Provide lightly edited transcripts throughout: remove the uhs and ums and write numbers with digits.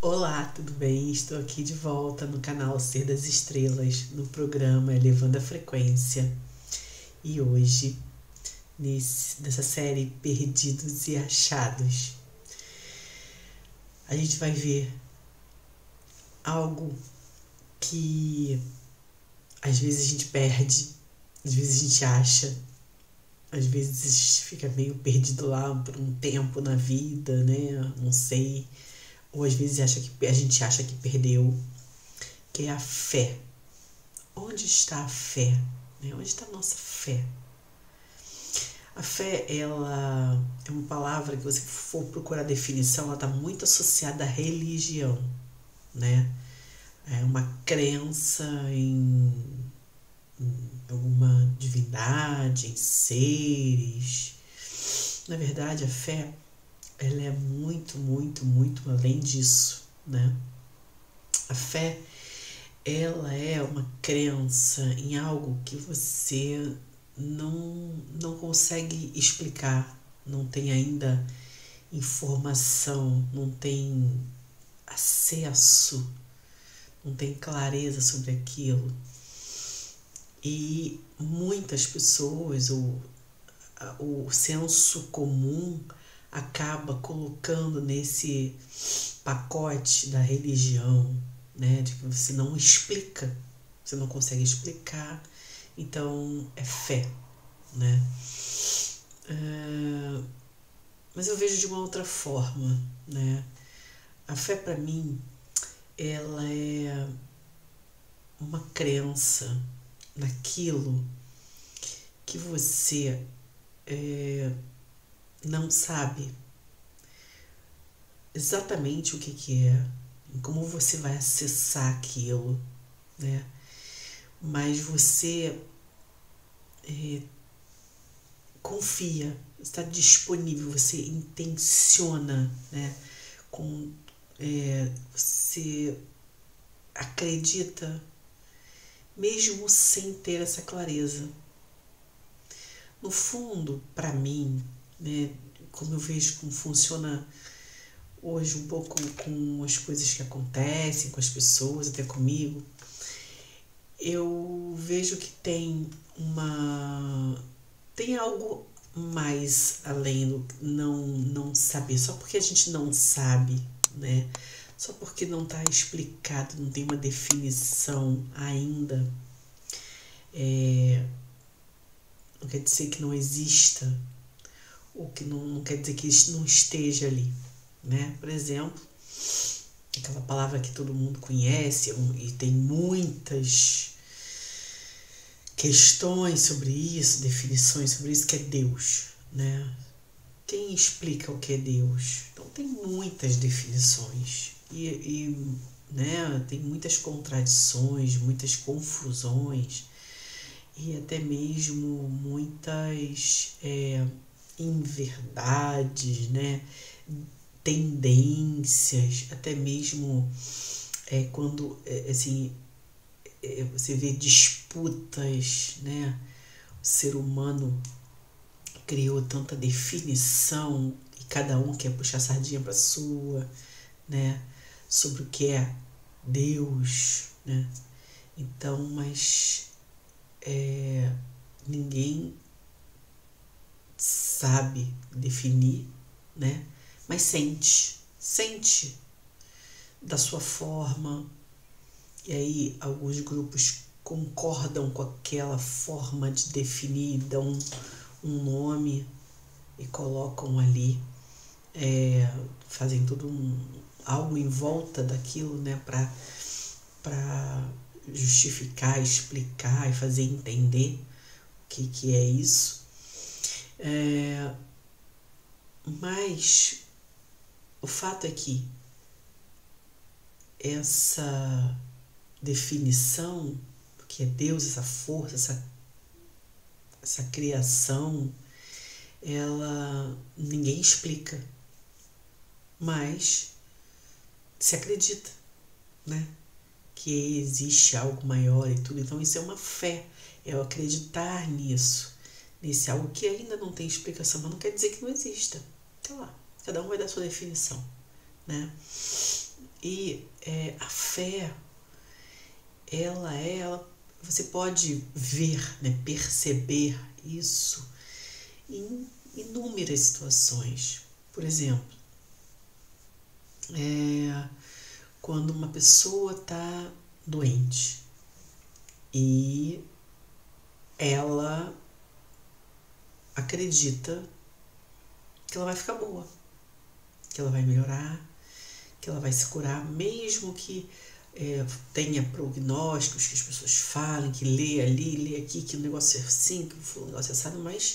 Olá, tudo bem? Estou aqui de volta no canal Ser das Estrelas, no programa Elevando a Frequência. E hoje, nessa série Perdidos e Achados, a gente vai ver algo que às vezes a gente perde, às vezes a gente acha, às vezes fica meio perdido lá por um tempo na vida, né? Não sei. Ou às vezes a gente acha que perdeu, que é a fé. Onde está a fé? Onde está a nossa fé? A fé, ela é uma palavra que, você for procurar definição, ela está muito associada à religião, né? É uma crença em alguma divindade, em seres. Na verdade, a fé, ela é muito, muito, muito além disso, né? A fé, ela é uma crença em algo que você não consegue explicar, não tem ainda informação, não tem acesso, não tem clareza sobre aquilo. E muitas pessoas, o senso comum acaba colocando nesse pacote da religião, né, de que você não explica, você não consegue explicar, então é fé, né? Mas eu vejo de uma outra forma, né? A fé, para mim, ela é uma crença naquilo que você não sabe exatamente o que é, como você vai acessar aquilo, né? Mas você confia, está disponível, você intenciona, né? Você acredita, mesmo sem ter essa clareza. No fundo, para mim, né, como eu vejo como funciona hoje um pouco com as coisas que acontecem com as pessoas, até comigo, eu vejo que tem algo mais além do não saber. Só porque a gente não sabe, né? Só porque não está explicado, não tem uma definição ainda, não quer dizer que não exista, ou que não quer dizer que isso não esteja ali, né? Por exemplo, aquela palavra que todo mundo conhece e tem muitas questões sobre isso, definições sobre isso, que é Deus, né? Quem explica o que é Deus? Então tem muitas definições né, tem muitas contradições, muitas confusões e até mesmo muitas inverdades, né, tendências, até mesmo quando assim, você vê disputas, né? O ser humano criou tanta definição e cada um quer puxar a sardinha para sua, né? Sobre o que é Deus, né? Então, mas ninguém sabe definir, né? Mas sente da sua forma. E aí alguns grupos concordam com aquela forma de definir, dão um nome e colocam ali, fazem todo algo em volta daquilo, né, para justificar, explicar e fazer entender o que é isso. Mas o fato é que essa definição do que é Deus, essa força, essa criação, ninguém explica, mas se acredita, né, que existe algo maior e tudo. Então isso é uma fé, é eu acreditar nisso, nesse algo que ainda não tem explicação, mas não quer dizer que não exista. Tá lá, cada um vai dar sua definição, né? E a fé, você pode ver, né, perceber isso em inúmeras situações. Por exemplo, quando uma pessoa está doente e ela acredita que ela vai ficar boa, que ela vai melhorar, que ela vai se curar, mesmo que tenha prognósticos, que as pessoas falem, que lê ali, lê aqui, que o negócio é assim, que o negócio é assado, mas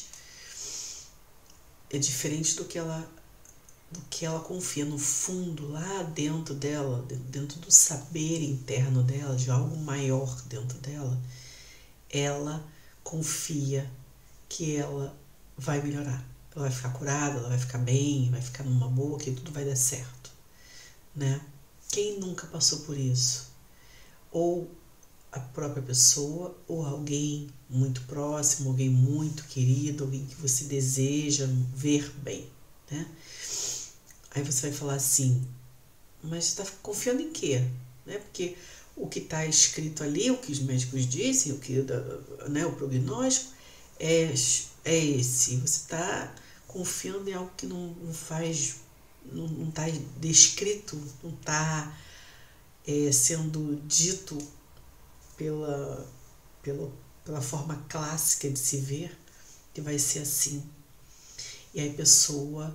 é diferente do que ela confia no fundo, lá dentro dela, dentro do saber interno dela, de algo maior dentro dela. Ela confia que ela vai melhorar, ela vai ficar curada, ela vai ficar bem, vai ficar numa boa, que tudo vai dar certo, né? Quem nunca passou por isso? Ou a própria pessoa, ou alguém muito próximo, alguém muito querido, alguém que você deseja ver bem, né? Aí você vai falar assim, mas você está confiando em quê? Né? Porque o que está escrito ali, o que os médicos dizem, o prognóstico é esse. Você está confiando em algo que não está descrito, não está sendo dito pela forma clássica de se ver, que vai ser assim. E aí a pessoa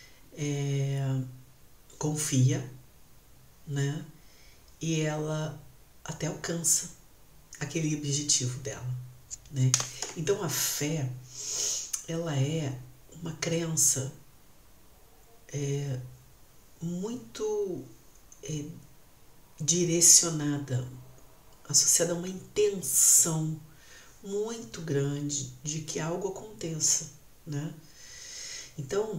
confia, né? E ela até alcança aquele objetivo dela, né? Então a fé, ela é uma crença muito direcionada, associada a uma intenção muito grande de que algo aconteça, né? Então,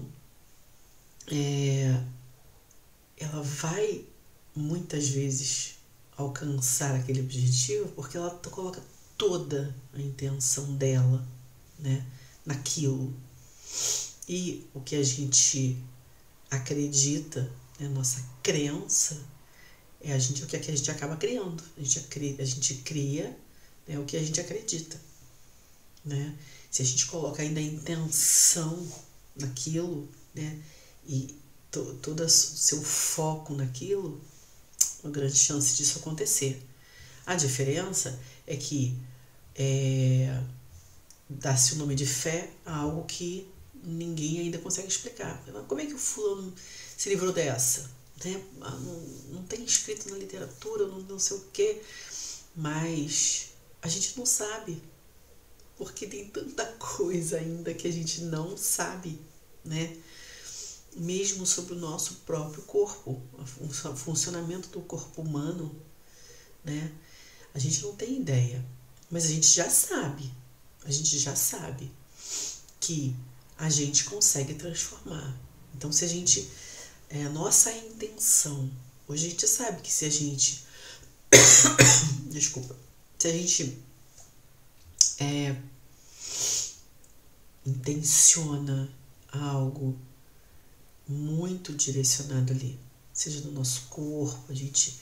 ela vai muitas vezes alcançar aquele objetivo porque ela coloca toda a intenção dela, né, naquilo. E o que a gente acredita, né, nossa crença, é o que a gente acaba criando. A gente cria, né, o que a gente acredita, né? Se a gente coloca ainda a intenção naquilo, né, e todo o seu foco naquilo, uma grande chance disso acontecer. A diferença é que dá-se o nome de fé a algo que ninguém ainda consegue explicar. Como é que o fulano se livrou dessa? Né? Não tem escrito na literatura, não sei o quê, mas a gente não sabe, porque tem tanta coisa ainda que a gente não sabe, né? Mesmo sobre o nosso próprio corpo, o funcionamento do corpo humano, né? A gente não tem ideia, mas a gente já sabe que a gente consegue transformar. Então, se a gente, a nossa intenção, hoje a gente sabe que se a gente, se a gente intenciona algo muito direcionado ali, seja no nosso corpo, a gente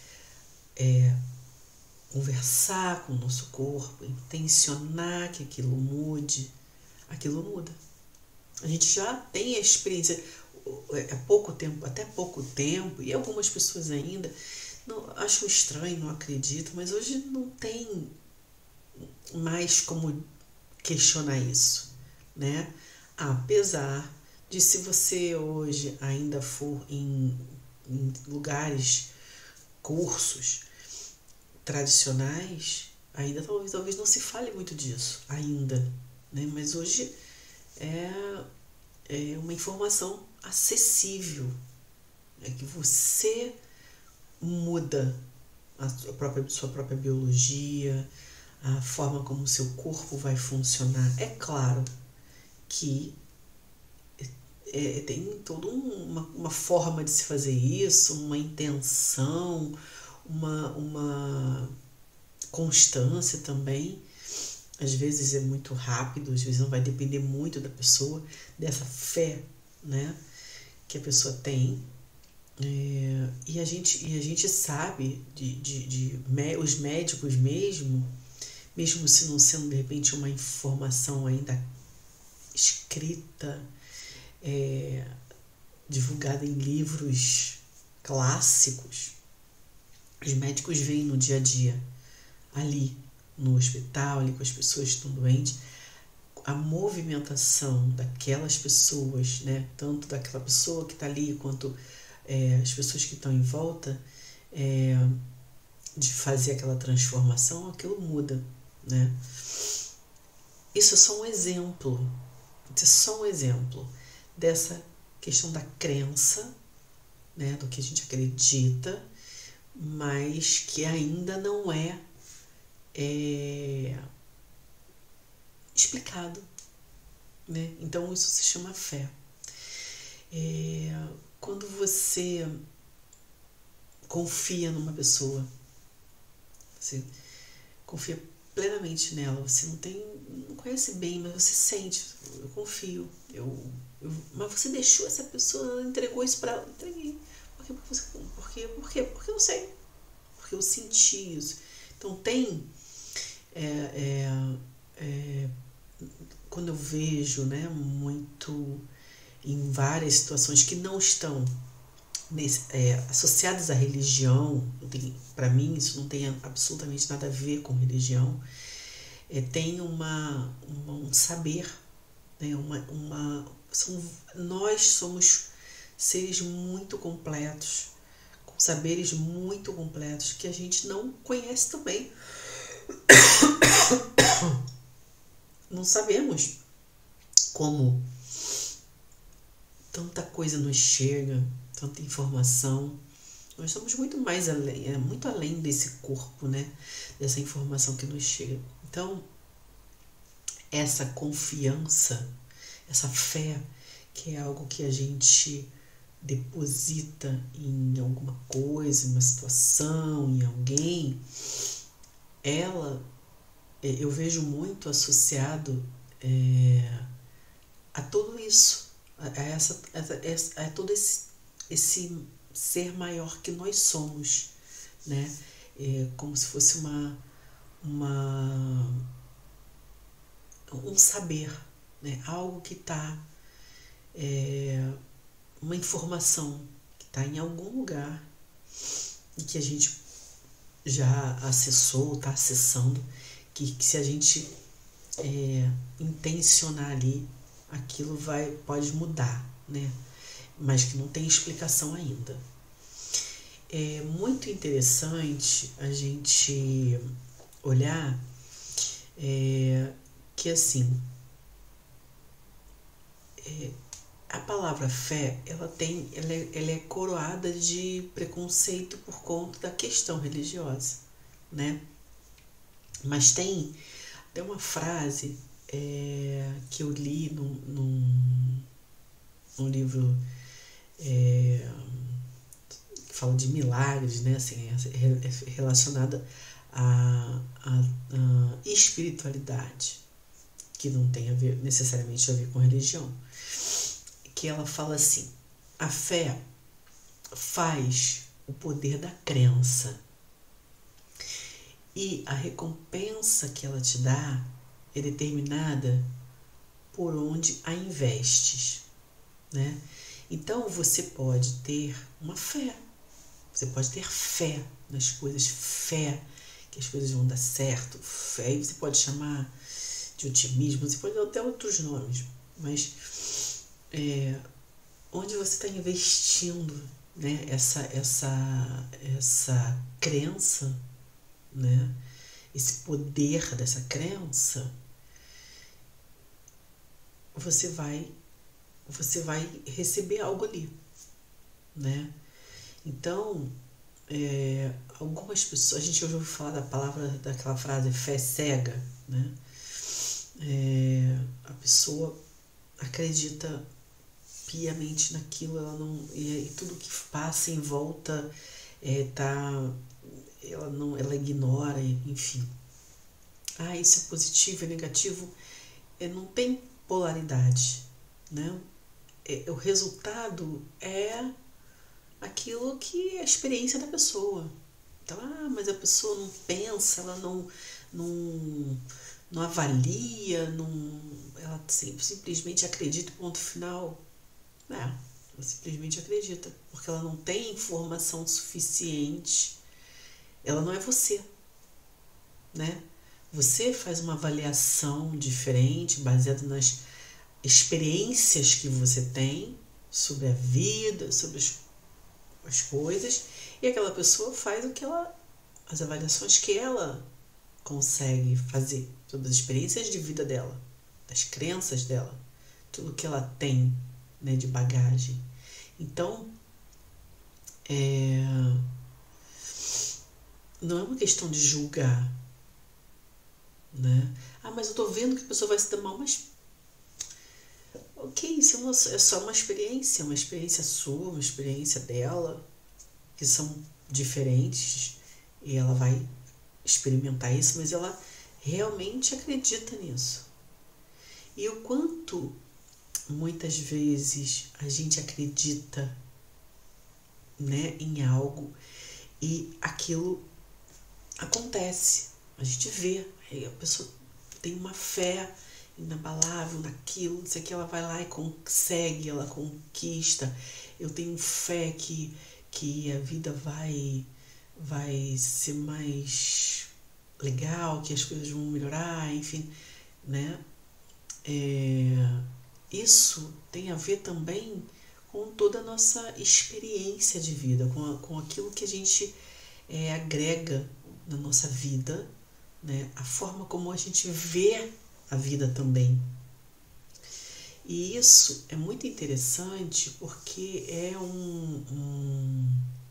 conversar com o nosso corpo, intencionar que aquilo mude, aquilo muda. A gente já tem a experiência até pouco tempo, e algumas pessoas ainda não acham estranho, não acreditam, mas hoje não tem mais como questionar isso, né? Apesar de, se você hoje ainda for em lugares, cursos tradicionais, ainda talvez não se fale muito disso ainda, né? Mas hoje é uma informação acessível, que você muda sua própria biologia, a forma como o seu corpo vai funcionar. É claro que tem toda uma forma de se fazer isso, uma intenção, uma constância também. Às vezes é muito rápido, às vezes não, vai depender muito da pessoa, dessa fé, né, que a pessoa tem. E a gente sabe os médicos mesmo se não sendo de repente uma informação ainda escrita, divulgada em livros clássicos, os médicos veem no dia a dia, ali no hospital, ali com as pessoas que estão doentes, a movimentação daquelas pessoas, né? Tanto daquela pessoa que está ali, quanto as pessoas que estão em volta, de fazer aquela transformação, aquilo muda, né? Isso é só um exemplo, dessa questão da crença, né? Do que a gente acredita, mas que ainda não é explicado, né? Então isso se chama fé. Quando você confia numa pessoa, você confia plenamente nela, você não conhece bem, mas você sente, eu confio, mas você deixou essa pessoa, entregou isso para ela, entreguei. Por quê? Porque eu não sei, porque eu senti isso. Então tem quando eu vejo, né, muito em várias situações que não estão associadas à religião, para mim isso não tem absolutamente nada a ver com religião, tem um saber, né, nós somos seres muito completos, com saberes muito completos que a gente não conhece também. Não sabemos como tanta coisa nos chega, tanta informação. Nós somos muito mais além, muito além desse corpo, né? Dessa informação que nos chega. Então, essa confiança, essa fé, que é algo que a gente deposita em alguma coisa, em uma situação, em alguém, eu vejo muito associado a tudo isso, a todo esse ser maior que nós somos, né? Como se fosse um saber, né? Algo que está, uma informação que está em algum lugar e que a gente já acessou, está acessando, que se a gente intencionar ali, aquilo pode mudar, né? Mas que não tem explicação ainda. É muito interessante a gente olhar que assim, a palavra fé, ela é coroada de preconceito por conta da questão religiosa, né? Mas tem uma frase que eu li num livro que fala de milagres, né? Assim, relacionada à espiritualidade, que não tem necessariamente a ver com religião. Que ela fala assim: a fé faz o poder da crença, e a recompensa que ela te dá é determinada por onde a investes, né? Então você pode ter uma fé, você pode ter fé nas coisas, fé que as coisas vão dar certo, fé, e você pode chamar de otimismo, você pode dar até outros nomes, mas onde você está investindo, né, essa crença, né, esse poder dessa crença, você vai receber algo ali, né? Então, algumas pessoas, a gente já ouviu falar daquela frase fé cega, né? A pessoa acredita piamente naquilo, ela não, e tudo que passa em volta ela ignora, enfim. Isso é positivo, é negativo, não tem polaridade, né? O resultado é aquilo que é a experiência da pessoa. Então, mas a pessoa não pensa, ela não avalia, ela simplesmente acredita, ponto final. Ela simplesmente acredita, porque ela não tem informação suficiente. Ela não é você, né? Você faz uma avaliação diferente, baseada nas experiências que você tem sobre a vida, sobre as coisas, e aquela pessoa faz as avaliações que ela consegue fazer sobre as experiências de vida dela, das crenças dela, tudo que ela tem, né, de bagagem. Então, não é uma questão de julgar, né? Mas eu tô vendo que a pessoa vai se dar mal, mas ok, isso é só uma experiência sua, uma experiência dela, que são diferentes, e ela vai experimentar isso, mas ela realmente acredita nisso. E o quanto muitas vezes a gente acredita, né, em algo e aquilo acontece, a gente vê, aí a pessoa tem uma fé inabalável naquilo, não sei o que, ela vai lá e consegue, ela conquista. Eu tenho fé que a vida vai ser mais legal, que as coisas vão melhorar, enfim, né? Isso tem a ver também com toda a nossa experiência de vida, com aquilo que a gente agrega na nossa vida, né? A forma como a gente vê a vida também. E isso é muito interessante porque é um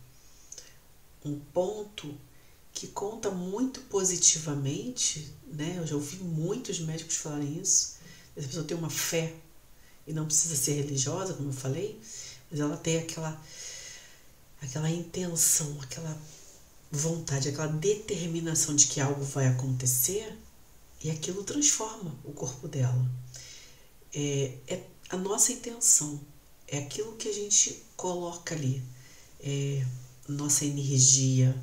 ponto que conta muito positivamente, né? Eu já ouvi muitos médicos falarem isso. A pessoa tem uma fé e não precisa ser religiosa, como eu falei, mas ela tem aquela intenção, aquela vontade, aquela determinação de que algo vai acontecer, e aquilo transforma o corpo dela. É a nossa intenção, é aquilo que a gente coloca ali, nossa energia,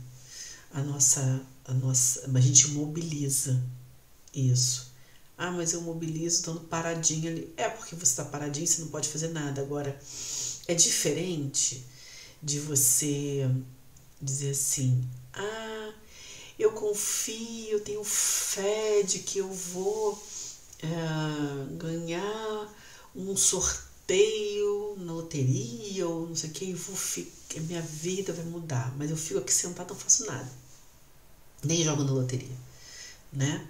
a gente mobiliza isso. Mas eu mobilizo estando paradinho ali. Porque você está paradinho, você não pode fazer nada. Agora, é diferente de você dizer assim, eu confio, eu tenho fé de que eu vou ganhar um sorteio na loteria ou não sei o que, e minha vida vai mudar, mas eu fico aqui sentado, não faço nada, nem jogo na loteria, né?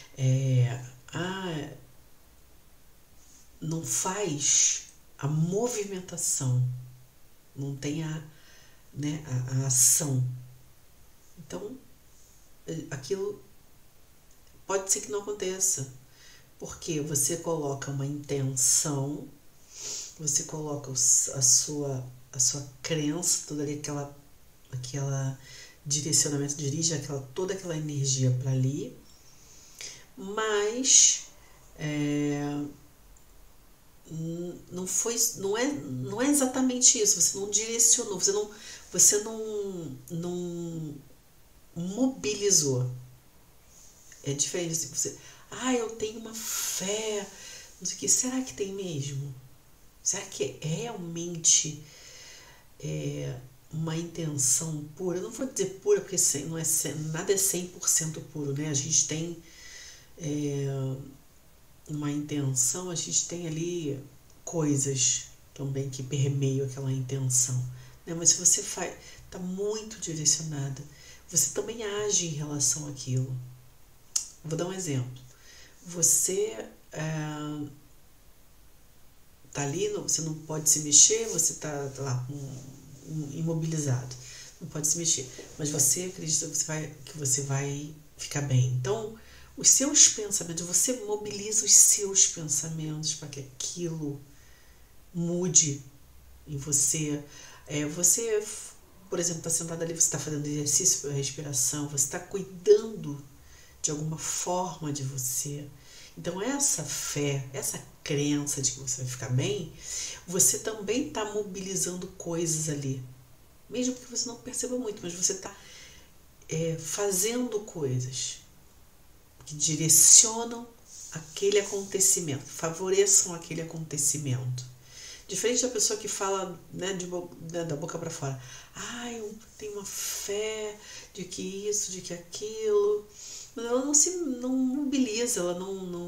Não faz a movimentação, não tem a ação. Então, aquilo pode ser que não aconteça, porque você coloca uma intenção, você coloca a sua crença, toda ali aquela direcionamento, dirige toda aquela energia para ali, mas não é exatamente isso, você não direcionou, você não mobilizou. É diferente, você, eu tenho uma fé, não sei o que, será que tem mesmo? Será que é realmente uma intenção pura? Eu não vou dizer pura, porque nada é 100% puro, né? A gente tem uma intenção, a gente tem ali coisas também que permeiam aquela intenção, né? Mas se você está muito direcionada, você também age em relação àquilo. Vou dar um exemplo. Você tá ali, você não pode se mexer, você tá lá imobilizado, não pode se mexer, mas você acredita que você vai ficar bem. Então, os seus pensamentos, você mobiliza os seus pensamentos para que aquilo mude em você. Você, por exemplo, está sentado ali, você está fazendo exercício para respiração, você está cuidando de alguma forma de você. Então, essa fé, essa crença de que você vai ficar bem, você também está mobilizando coisas ali. mesmo que você não perceba muito, mas você está fazendo coisas que direcionam aquele acontecimento, favoreçam aquele acontecimento. Diferente da pessoa que fala, né, da boca para fora, eu tenho uma fé de que isso, de que aquilo, mas ela não mobiliza, ela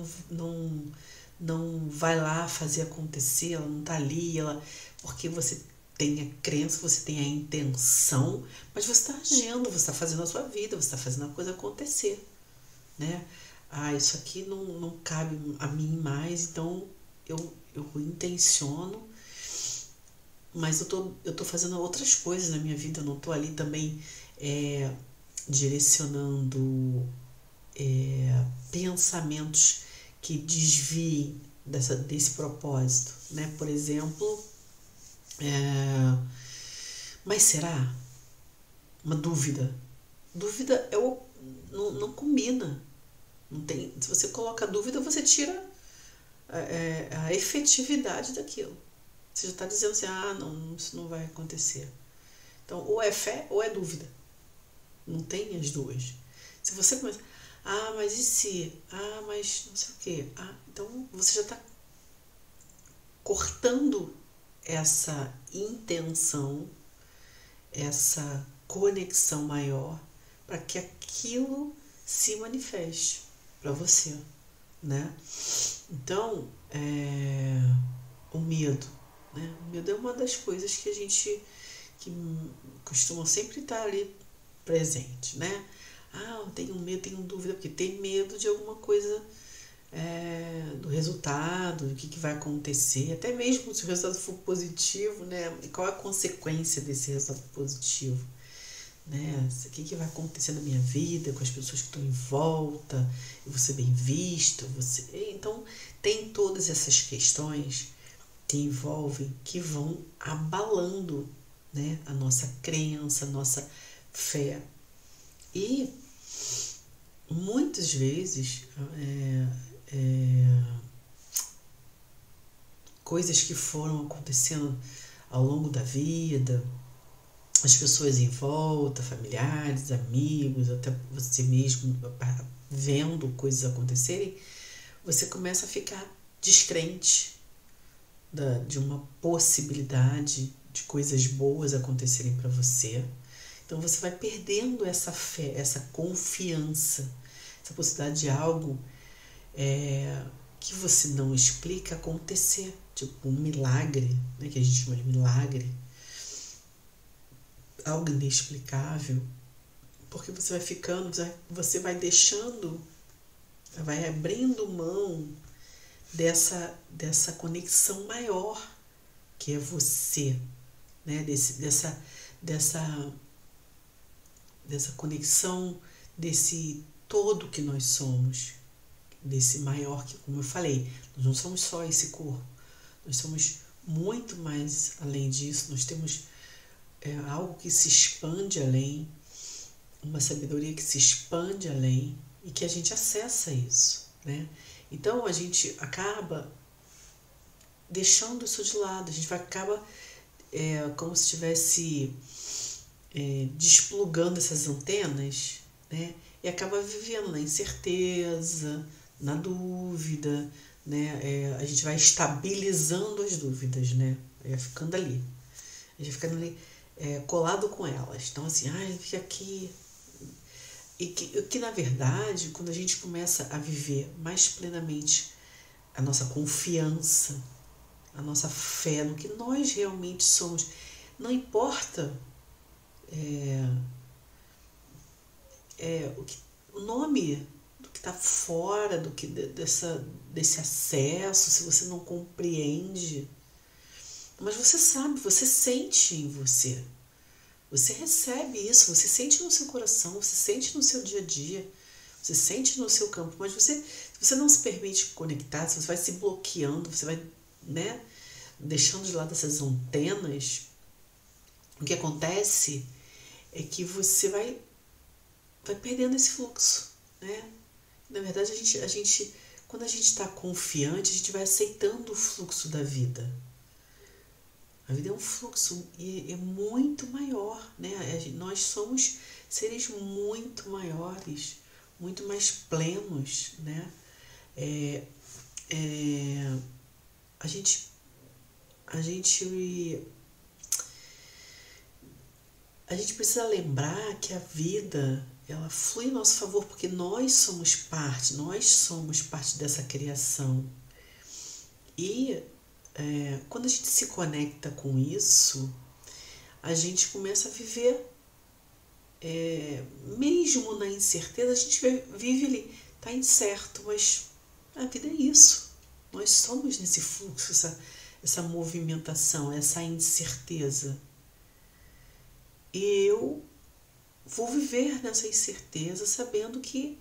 não vai lá fazer acontecer, ela não está ali, porque você tem a crença, você tem a intenção, mas você está agindo, você está fazendo a sua vida, você está fazendo a coisa acontecer, né? Isso aqui não cabe a mim mais, então eu intenciono, mas eu tô fazendo outras coisas na minha vida, eu não tô ali também direcionando pensamentos que desviem desse propósito, né? Por exemplo, mas será? Uma dúvida. Dúvida não combina. Não tem, se você coloca dúvida, você tira a efetividade daquilo. Você já está dizendo assim, não, isso não vai acontecer. Então, ou é fé ou é dúvida. Não tem as duas. Se você começa, mas e se? Mas não sei o quê. Então, você já está cortando essa intenção, essa conexão maior para que aquilo se manifeste para você, né? Então, o medo, né? O medo é uma das coisas que a gente que costuma sempre estar ali presente, né? Eu tenho medo, tenho dúvida, porque tem medo de alguma coisa, do resultado, do que vai acontecer, até mesmo se o resultado for positivo, né? E qual é a consequência desse resultado positivo, né? O que vai acontecer na minha vida, com as pessoas que estão em volta, eu vou ser bem visto, então tem todas essas questões que envolvem, que vão abalando, né, a nossa crença, a nossa fé. E muitas vezes coisas que foram acontecendo ao longo da vida, as pessoas em volta, familiares, amigos, até você mesmo vendo coisas acontecerem, você começa a ficar descrente de uma possibilidade de coisas boas acontecerem para você. Então você vai perdendo essa fé, essa confiança, essa possibilidade de algo que você não explica acontecer, tipo um milagre, né, que a gente chama de milagre, algo inexplicável, porque você vai ficando, você vai deixando, vai abrindo mão dessa conexão maior que é você, né? Dessa conexão, desse todo que nós somos, desse maior que, como eu falei, nós não somos só esse corpo, nós somos muito mais além disso, nós temos algo que se expande além, uma sabedoria que se expande além e que a gente acessa isso, né? Então a gente acaba deixando isso de lado, a gente acaba como se estivesse desplugando essas antenas, né? E acaba vivendo na incerteza, na dúvida, né? A gente vai estabilizando as dúvidas, né? Vai ficando ali. A gente vai ficando ali colado com elas. Então assim, fica aqui. E que na verdade, quando a gente começa a viver mais plenamente a nossa confiança, a nossa fé no que nós realmente somos, não importa o nome do que está fora, desse acesso, se você não compreende, mas você sabe, você sente em você. Você recebe isso, você sente no seu coração, você sente no seu dia a dia, você sente no seu campo, mas se você não se permite conectar, se você vai se bloqueando, você vai, né, deixando de lado essas antenas, o que acontece é que você vai perdendo esse fluxo, né? Na verdade, a gente quando a gente está confiante, a gente vai aceitando o fluxo da vida. A vida é um fluxo e é muito maior, né? Nós somos seres muito maiores, muito mais plenos, né? É, é, a gente, a gente, a gente precisa lembrar que a vida ela flui em nosso favor porque nós somos parte dessa criação. E quando a gente se conecta com isso, a gente começa a viver, mesmo na incerteza, a gente vive ali, tá incerto, mas a vida é isso. Nós somos nesse fluxo, essa movimentação, essa incerteza. E eu vou viver nessa incerteza sabendo que,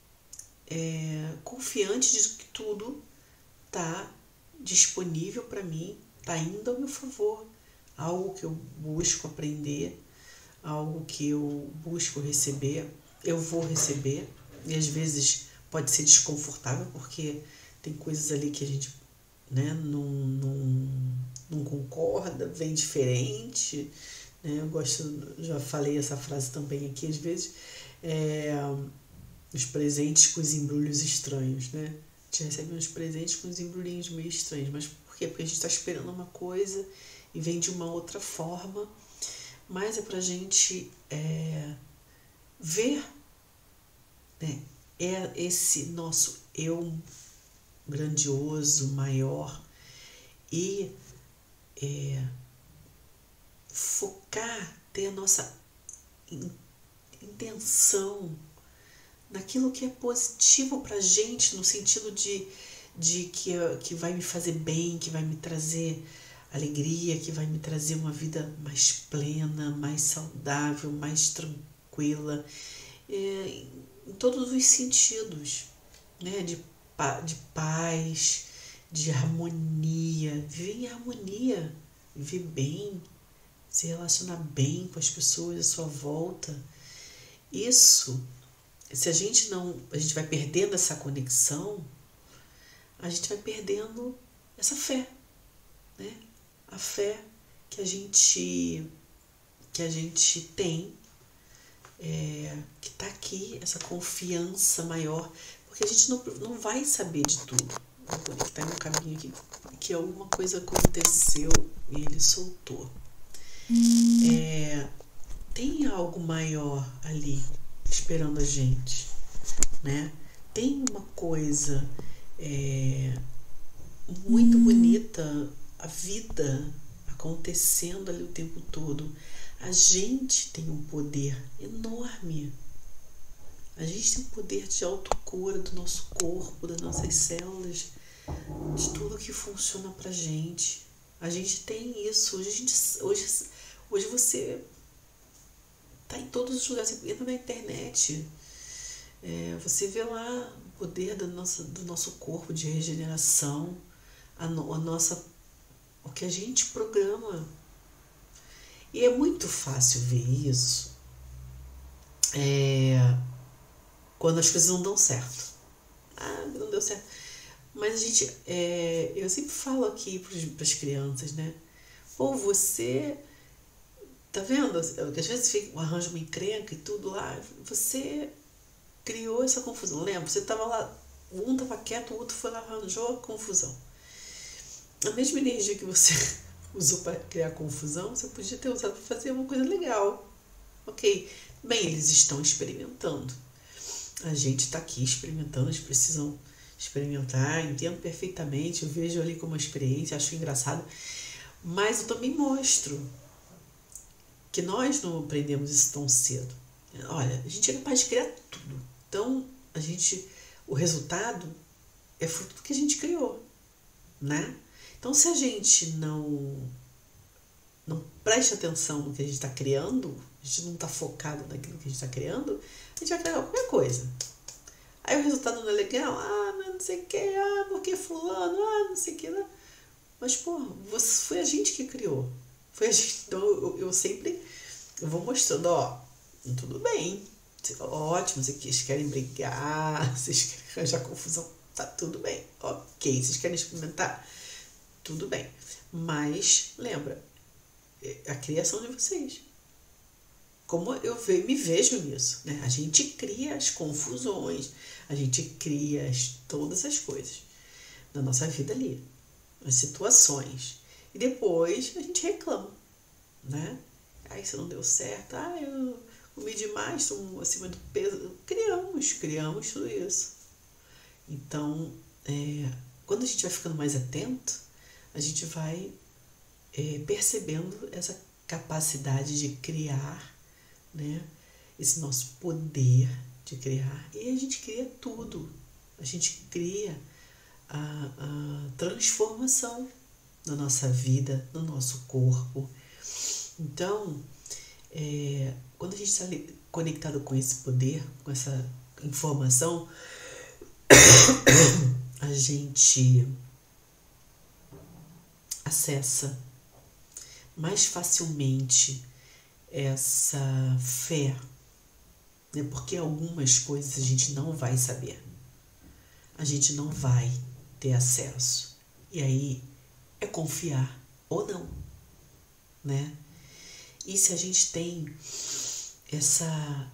confiante de que tudo está disponível para mim, está indo ao meu favor. Algo que eu busco aprender, algo que eu busco receber, eu vou receber. E às vezes pode ser desconfortável, porque tem coisas ali que a gente, né, não concorda, vem diferente. Né? Eu gosto, já falei essa frase também aqui, às vezes, os presentes com os embrulhos estranhos, né? A gente recebe uns presentes com os embrulhinhos meio estranhos, mas por quê? Porque a gente está esperando uma coisa e vem de uma outra forma, mas é pra gente ver, né? Esse nosso eu grandioso, maior, e focar, ter a nossa intenção naquilo que é positivo pra gente, no sentido de que vai me fazer bem, que vai me trazer alegria, que vai me trazer uma vida mais plena, mais saudável, mais tranquila, em todos os sentidos, né? De paz, de harmonia, viver em harmonia, viver bem, se relacionar bem com as pessoas à sua volta. Isso, se a gente vai perdendo essa conexão, a gente vai perdendo essa fé, né? A fé que a gente tem, que está aqui, essa confiança maior, porque a gente não vai saber de tudo. Vou conectar no caminho aqui, que alguma coisa aconteceu e ele soltou. Tem algo maior ali esperando a gente, né? Tem uma coisa muito bonita, a vida acontecendo ali o tempo todo. A gente tem um poder enorme. A gente tem um poder de autocura do nosso corpo, das nossas células, de tudo que funciona pra gente. A gente tem isso. Hoje você tá em todos os lugares. Você entra na internet, você vê lá o poder do nosso corpo de regeneração, o que a gente programa. E é muito fácil ver isso quando as coisas não dão certo. Não deu certo. Mas a gente, eu sempre falo aqui para as crianças, né? Ou você, tá vendo? Às vezes arranja uma encrenca e tudo lá, você criou essa confusão. Lembra? Você estava lá, um estava quieto, o outro foi lá, arranjou a confusão. A mesma energia que você usou para criar confusão, você podia ter usado para fazer uma coisa legal. Ok? Bem, eles estão experimentando. A gente está aqui experimentando, eles precisam experimentar, entendo perfeitamente, eu vejo ali como uma experiência, acho engraçado, mas eu também mostro que nós não aprendemos isso tão cedo. Olha, a gente é capaz de criar tudo, então o resultado é fruto do que a gente criou, né? Então, se a gente não presta atenção no que a gente está criando, a gente não está focado naquilo que a gente está criando, a gente vai criar qualquer coisa. Aí o resultado não é legal, não sei o que, porque fulano, não sei o que, né? Mas, foi a gente que criou. Foi a gente. Então, eu sempre vou mostrando, tudo bem, ótimo, vocês querem brigar, vocês querem arranjar confusão, tá tudo bem, ok, vocês querem experimentar, tudo bem. Mas, lembra, a criação de vocês. Como eu me vejo nisso, né? A gente cria as confusões, a gente cria todas as coisas na nossa vida ali, as situações. E depois a gente reclama, né? Aí isso não deu certo, eu comi demais, estou acima do peso. Criamos tudo isso. Então, quando a gente vai ficando mais atento, a gente vai percebendo essa capacidade de criar, né? Esse nosso poder de criar. E a gente cria tudo. A gente cria a transformação na nossa vida, no nosso corpo. Então, quando a gente está conectado com esse poder, com essa informação, a gente acessa mais facilmente essa fé, né? Porque algumas coisas a gente não vai saber, a gente não vai ter acesso, e aí é confiar ou não, né? E se a gente tem essa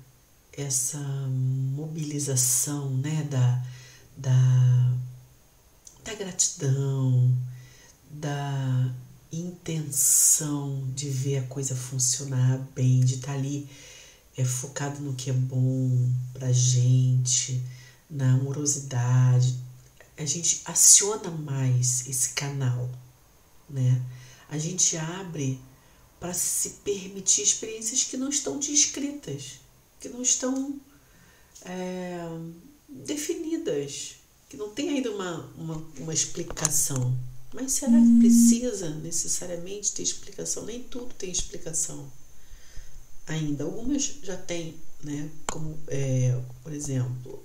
mobilização, né, da gratidão, da intenção de ver a coisa funcionar bem, de estar ali focado no que é bom pra gente, na amorosidade, a gente aciona mais esse canal, né? A gente abre para se permitir experiências que não estão descritas, que não estão definidas, que não tem ainda uma explicação. Mas será que precisa necessariamente ter explicação? Nem tudo tem explicação ainda. Algumas já tem, né? Como, por exemplo,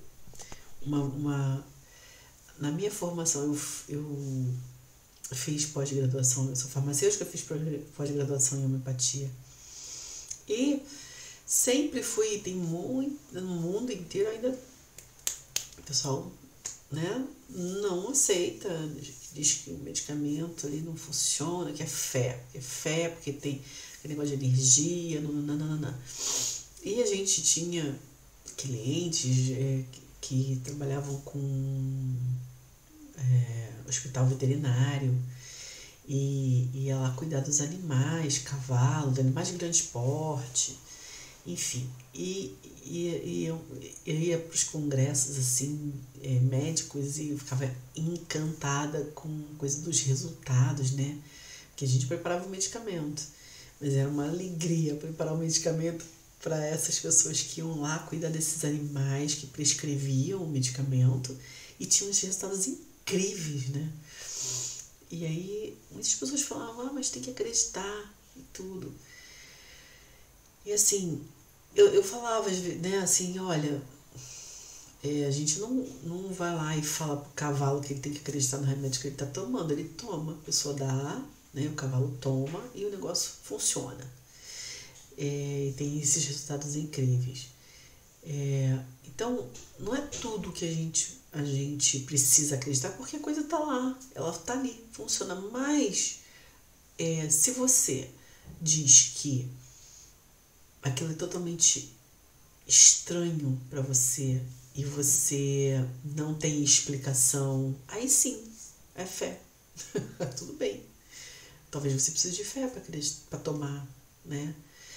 na minha formação eu fiz pós-graduação, eu sou farmacêutica, fiz pós-graduação em homeopatia. E sempre fui, tem muito, no mundo inteiro ainda, o pessoal, né, não aceita, diz que o medicamento ali não funciona, que é fé. É fé porque tem aquele negócio de energia, nananana. E a gente tinha clientes que trabalhavam com hospital veterinário e ia lá cuidar dos animais, cavalos, animais de grande porte, enfim. E eu ia para os congressos assim, médicos, e eu ficava encantada com coisa dos resultados, né? Porque a gente preparava o medicamento, mas era uma alegria preparar o medicamento para essas pessoas que iam lá cuidar desses animais, que prescreviam o medicamento e tinham os resultados incríveis, né? E aí muitas pessoas falavam, mas tem que acreditar e tudo. E assim, eu falava, né, assim, olha, a gente não vai lá e fala pro cavalo que ele tem que acreditar no remédio que ele tá tomando. Ele toma, a pessoa dá, né, o cavalo toma e o negócio funciona. E tem esses resultados incríveis. Então, não é tudo que a gente precisa acreditar, porque a coisa tá lá, ela tá ali, funciona. Mas, se você diz que aquilo é totalmente estranho para você e você não tem explicação, aí sim, é fé. Tudo bem. Talvez você precise de fé para tomar, né?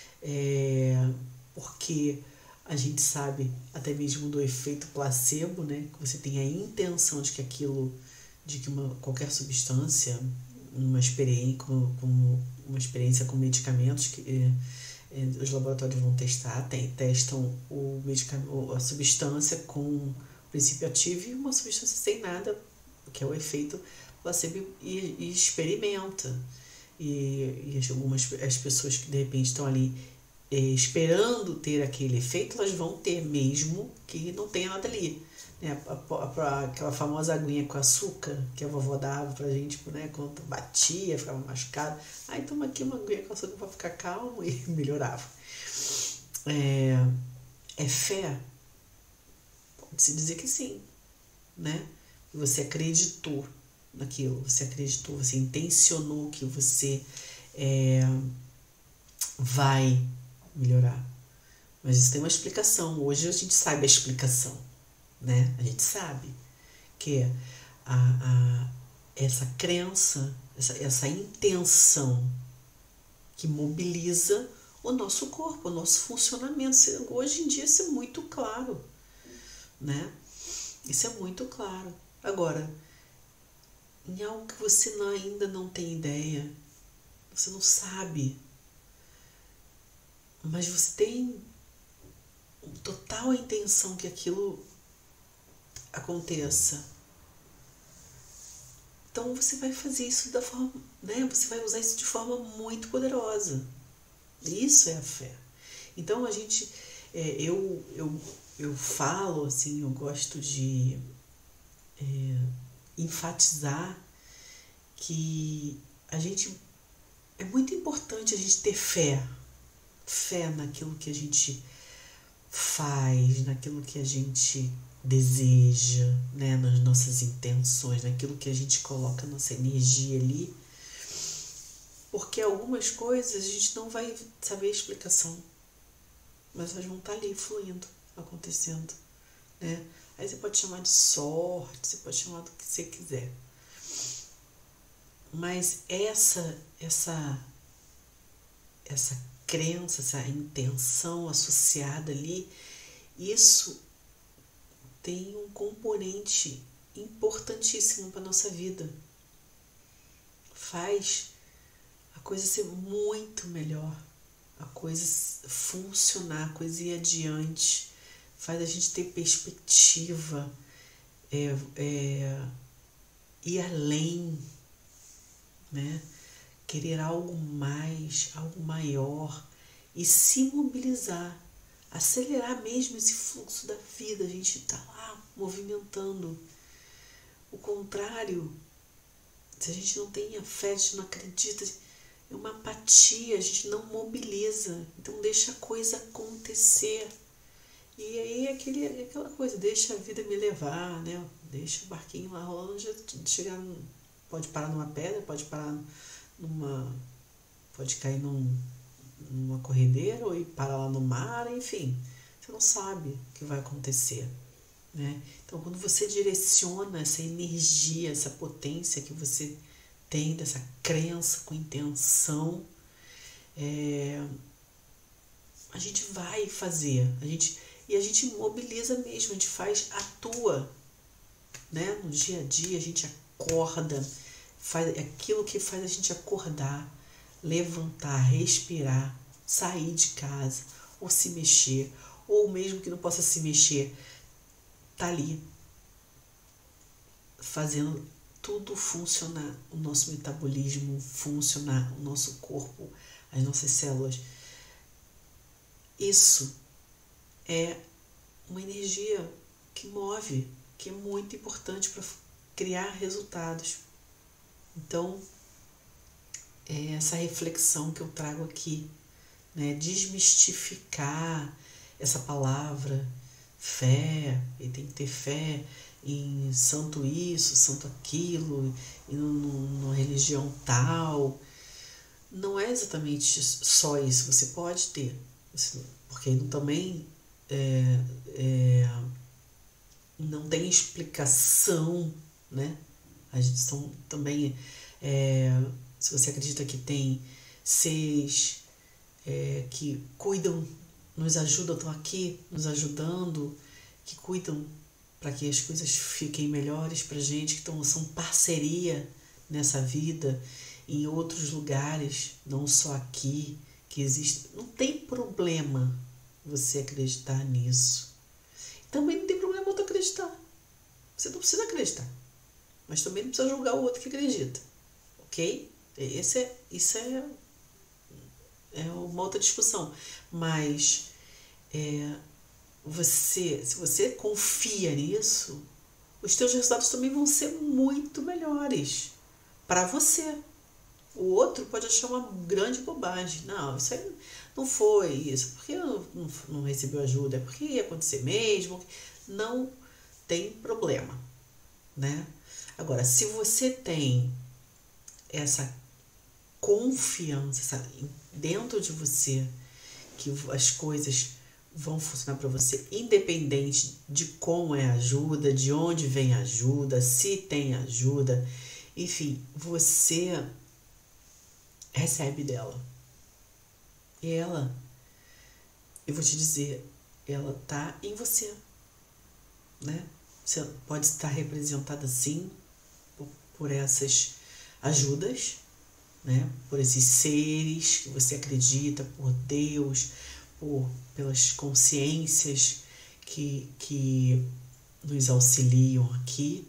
Porque a gente sabe até mesmo do efeito placebo, né? Que você tem a intenção de que qualquer substância, uma experiência com medicamentos que os laboratórios vão testar, testam a substância com o princípio ativo e uma substância sem nada, que é o efeito placebo, e experimenta. E as pessoas que de repente estão ali esperando ter aquele efeito, elas vão ter mesmo que não tenha nada ali, né? Aquela famosa aguinha com açúcar que a vovó dava pra gente, né? Quando batia, ficava machucado, aí toma aqui uma aguinha com açúcar pra ficar calmo, e melhorava. É fé? Pode-se dizer que sim, né? Você acreditou naquilo, você intencionou que você vai melhorar. Mas isso tem uma explicação. Hoje a gente sabe a explicação, né? A gente sabe que é essa crença, essa intenção que mobiliza o nosso corpo, o nosso funcionamento. Hoje em dia isso é muito claro, né? Isso é muito claro. Agora, em algo que você ainda não tem ideia, você não sabe, mas você tem total intenção que aquilo aconteça. Então você vai fazer isso da forma, né? Você vai usar isso de forma muito poderosa. Isso é a fé. Então a gente, eu falo assim, eu gosto de enfatizar que é muito importante a gente ter fé naquilo que a gente faz, naquilo que a gente deseja, né, nas nossas intenções, naquilo que a gente coloca nossa energia ali, porque algumas coisas a gente não vai saber a explicação, mas elas vão estar ali fluindo, acontecendo, né? Aí você pode chamar de sorte, você pode chamar do que você quiser, mas essa crença, essa intenção associada ali, isso tem um componente importantíssimo para a nossa vida. Faz a coisa ser muito melhor, a coisa funcionar, a coisa ir adiante, faz a gente ter perspectiva, ir além, né? Querer algo mais, algo maior e se mobilizar, acelerar mesmo esse fluxo da vida. A gente está lá movimentando. O contrário, se a gente não tem a fé, a gente não acredita, é uma apatia, a gente não mobiliza. Então deixa a coisa acontecer. E aí aquela coisa, deixa a vida me levar, né? Deixa o barquinho lá rolando, chegar, pode parar numa pedra, pode parar pode cair numa corredeira ou ir parar lá no mar, enfim, você não sabe o que vai acontecer, né? Então quando você direciona essa energia, essa potência que você tem, dessa crença com intenção, a gente vai fazer, a gente mobiliza mesmo, a gente atua, né? No dia a dia a gente acorda, faz aquilo que faz a gente acordar, levantar, respirar, sair de casa, ou se mexer, ou mesmo que não possa se mexer, tá ali fazendo tudo funcionar, o nosso metabolismo funcionar, o nosso corpo, as nossas células. Isso é uma energia que move, que é muito importante para criar resultados. Então, é essa reflexão que eu trago aqui, né? Desmistificar essa palavra fé, e tem que ter fé em santo isso, santo aquilo, e numa religião tal. Não é exatamente só isso, você pode ter, porque também não tem explicação, né? A gente também, se você acredita que tem seres que cuidam, nos ajudam, estão aqui nos ajudando, que cuidam para que as coisas fiquem melhores para a gente, que são parceria nessa vida, em outros lugares, não só aqui, que existe. Não tem problema você acreditar nisso. Também não tem problema outro acreditar. Você não precisa acreditar. Mas também não precisa julgar o outro que acredita. Ok? Isso é uma outra discussão. Mas se você confia nisso, os teus resultados também vão ser muito melhores para você. O outro pode achar uma grande bobagem. Não, isso aí não foi isso. Por que não recebeu ajuda? É porque ia acontecer mesmo. Não tem problema, né? Agora, se você tem essa confiança, dentro de você que as coisas vão funcionar para você, independente de como é a ajuda, de onde vem a ajuda, se tem ajuda, enfim, você recebe dela. E ela, eu vou te dizer, ela tá em você, né? Você pode estar representada sim por essas ajudas, né? Por esses seres que você acredita, por Deus, pelas consciências que nos auxiliam aqui.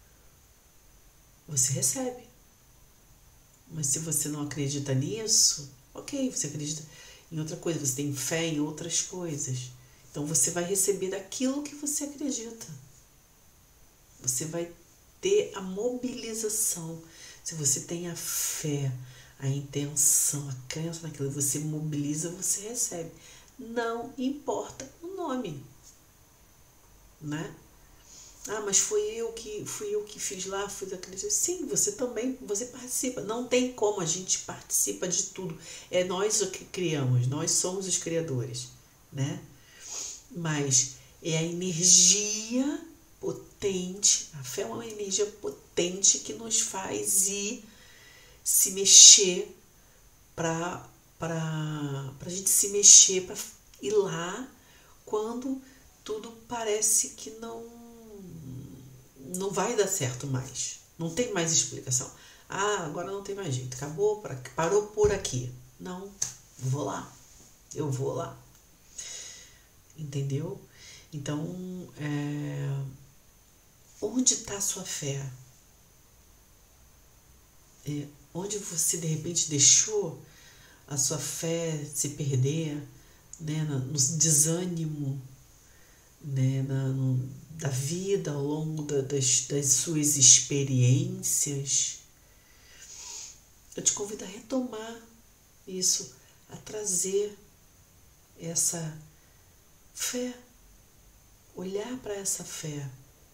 Você recebe. Mas se você não acredita nisso, ok, você acredita em outra coisa, você tem fé em outras coisas. Então você vai receber daquilo que você acredita. Você vai ter a mobilização. Se você tem a fé, a intenção, a crença naquilo, você mobiliza, você recebe. Não importa o nome, né? Ah, mas fui eu que fiz lá, fui acreditar. Sim, você também, você participa. Não tem como, a gente participa de tudo. É nós o que criamos, nós somos os criadores, né? Mas é a energia potente, a fé é uma energia potente que nos faz ir se mexer pra gente se mexer, para ir lá quando tudo parece que não vai dar certo mais. Não tem mais explicação. Ah, agora não tem mais jeito. Acabou, parou por aqui. Não, vou lá. Eu vou lá. Entendeu? Então, onde está a sua fé? Onde você, de repente, deixou a sua fé se perder, né, no desânimo, né, da vida ao longo das suas experiências. Eu te convido a retomar isso, a trazer essa fé, olhar para essa fé.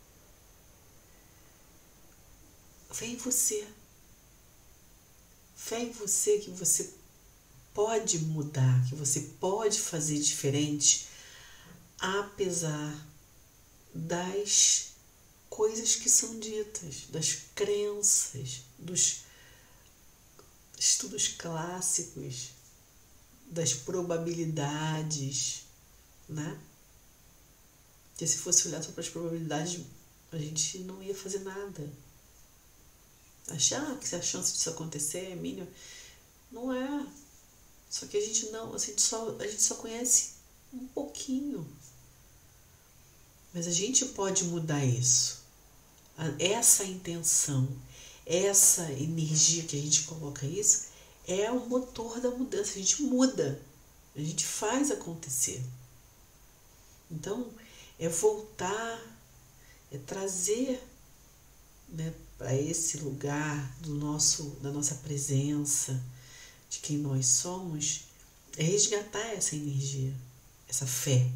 Fé em você. Fé em você que você pode mudar, que você pode fazer diferente, apesar das coisas que são ditas, das crenças, dos estudos clássicos, das probabilidades, né? Porque se fosse olhar só para as probabilidades, a gente não ia fazer nada. Achar que a chance disso acontecer é mínima. Não é. Só que a gente só conhece um pouquinho. Mas a gente pode mudar isso. Essa intenção, essa energia que a gente coloca isso, é o motor da mudança. A gente muda, a gente faz acontecer. Então, é voltar, é trazer, né, para esse lugar da nossa presença, de quem nós somos, é resgatar essa energia, essa fé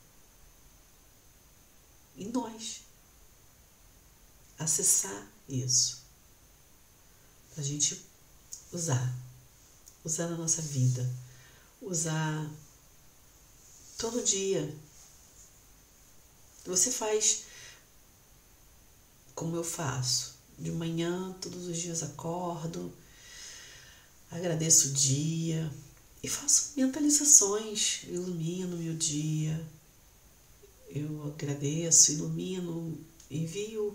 em nós, acessar isso, para a gente usar na nossa vida, usar todo dia. Você faz como eu faço. De manhã, todos os dias acordo, agradeço o dia e faço mentalizações, ilumino meu dia. Eu agradeço, ilumino, envio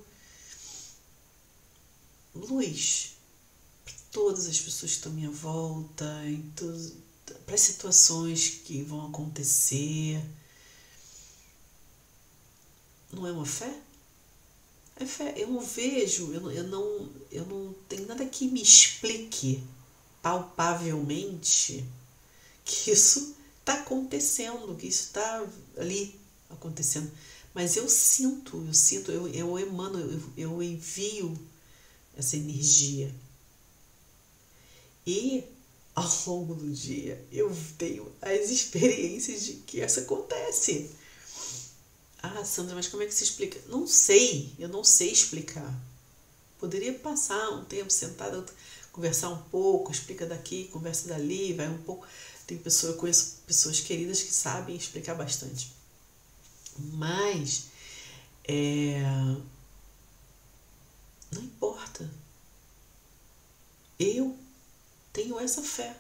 luz para todas as pessoas que estão à minha volta, para as situações que vão acontecer. Não é uma fé? É fé. Eu não vejo, eu não tenho nada que me explique palpavelmente que isso está acontecendo, que isso está ali acontecendo. Mas eu sinto, eu emano, eu envio essa energia. E ao longo do dia eu tenho as experiências de que isso acontece. Ah, Sandra, mas como é que se explica? Não sei, eu não sei explicar. Poderia passar um tempo sentada conversar um pouco, explica daqui, conversa dali, vai um pouco. Eu conheço pessoas queridas que sabem explicar bastante. Mas não importa. Eu tenho essa fé.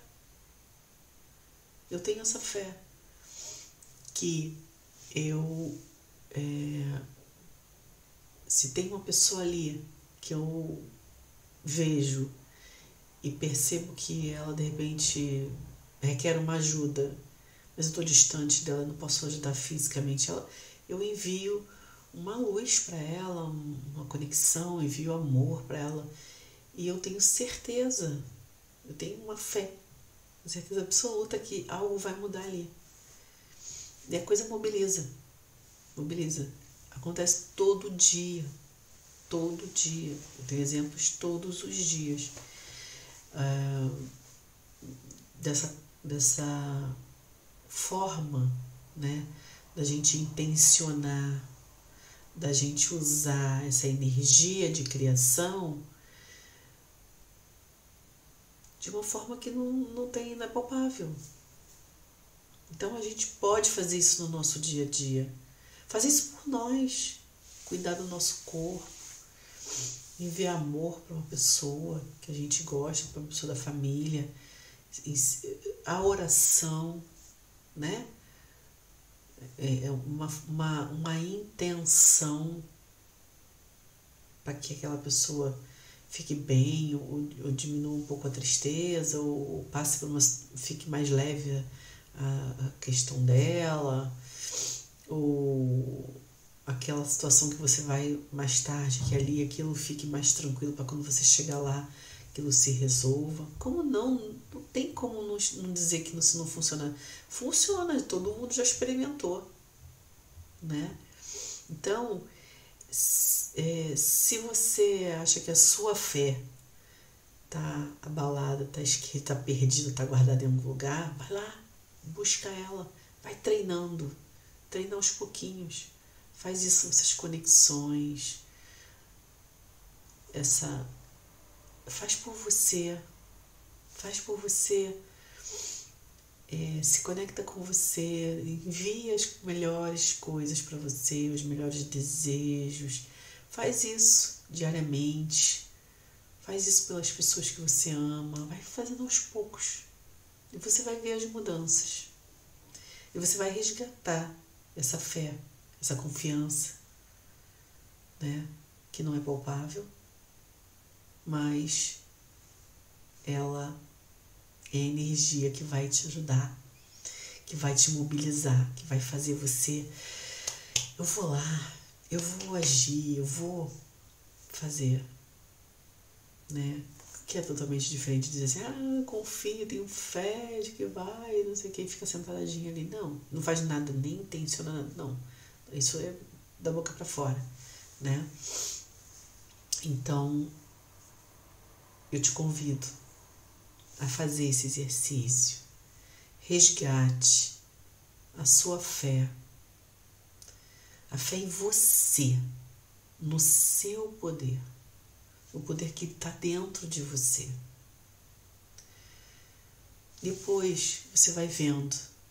Eu tenho essa fé que se tem uma pessoa ali que eu vejo e percebo que ela de repente requer uma ajuda, mas eu estou distante dela, não posso ajudar fisicamente ela, eu envio uma luz para ela, uma conexão, envio amor para ela, e eu tenho certeza, eu tenho uma fé, uma certeza absoluta que algo vai mudar ali. E a coisa mobiliza. Acontece todo dia. Todo dia. Eu tenho exemplos todos os dias dessa forma, né, da gente intencionar, da gente usar essa energia de criação de uma forma que não é palpável. Então a gente pode fazer isso no nosso dia a dia. Fazer isso por nós. Cuidar do nosso corpo. Enviar amor para uma pessoa que a gente gosta, para uma pessoa da família. A oração, né? É uma intenção para que aquela pessoa fique bem, ou diminua um pouco a tristeza, ou passe por fique mais leve a questão dela, ou aquela situação que você vai mais tarde, que ali aquilo fique mais tranquilo para quando você chegar lá, aquilo se resolva. Como não? Não tem como não dizer que isso não funciona. Funciona, todo mundo já experimentou, né? Então, se você acha que a sua fé tá abalada, tá perdida, tá guardada em algum lugar, vai lá, busca ela, vai treinando, treina aos pouquinhos, faz isso, essas conexões, faz por você, se conecta com você, envia as melhores coisas para você, os melhores desejos, faz isso diariamente, faz isso pelas pessoas que você ama, vai fazendo aos poucos, e você vai ver as mudanças, e você vai resgatar essa fé, essa confiança, né, que não é palpável, mas ela é a energia que vai te ajudar, que vai te mobilizar, que vai fazer você, eu vou lá, eu vou agir, eu vou fazer, né? Que é totalmente diferente de dizer assim, eu confio, tenho fé de que vai, não sei o que, e fica sentadinha ali. Não faz nada, nem intenciona nada, não. Isso é da boca para fora, né? Então, eu te convido a fazer esse exercício. Resgate a sua fé. A fé em você, no seu poder. O poder que está dentro de você. Depois você vai vendo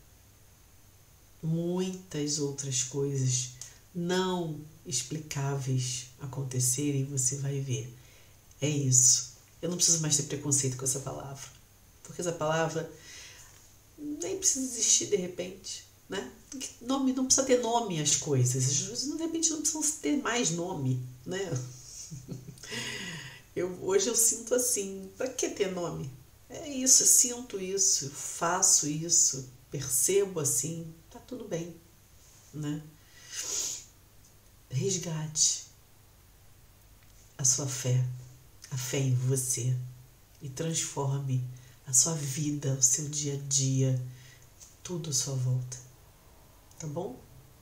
muitas outras coisas não explicáveis acontecerem e você vai ver. É isso. Eu não preciso mais ter preconceito com essa palavra. Porque essa palavra nem precisa existir de repente, né? Nome, não precisa ter nome as coisas. De repente não precisam ter mais nome, né? Hoje eu sinto assim, para que ter nome? É isso, eu sinto isso, eu faço isso, percebo assim, tá tudo bem, né? Resgate a sua fé, a fé em você, e transforme a sua vida, o seu dia a dia, tudo à sua volta, tá bom?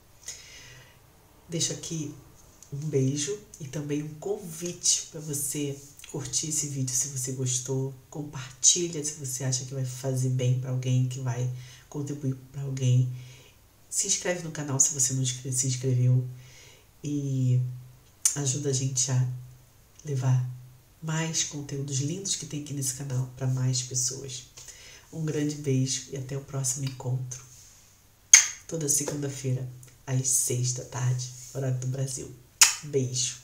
Deixo aqui um beijo e também um convite para você curtir esse vídeo se você gostou, compartilha se você acha que vai fazer bem para alguém, que vai contribuir para alguém, se inscreve no canal se você não se inscreveu e ajuda a gente a levar mais conteúdos lindos que tem aqui nesse canal para mais pessoas. Um grande beijo e até o próximo encontro. Toda segunda-feira, às 6 da tarde, horário do Brasil. Beijo.